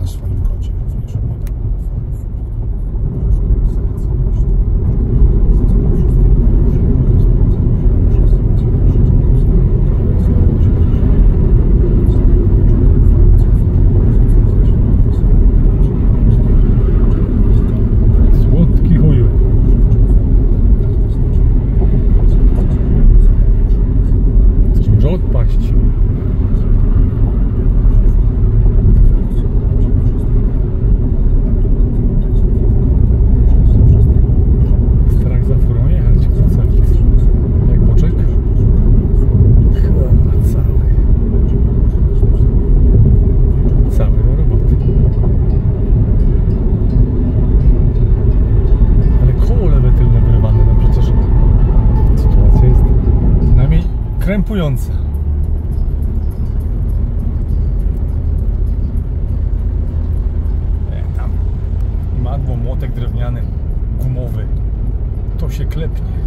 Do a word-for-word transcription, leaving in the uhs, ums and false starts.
na swoim koncie również. Słodki chuju. Coś może odpaść. Strach za furą jechać, co nic. Jak boczek? Chyba cały. Cały do roboty. Ale koło lewe tylne wyrwane, no przecież sytuacja jest przynajmniej krępująca. E, tam madło, młotek drewniany, gumowy, to się klepnie.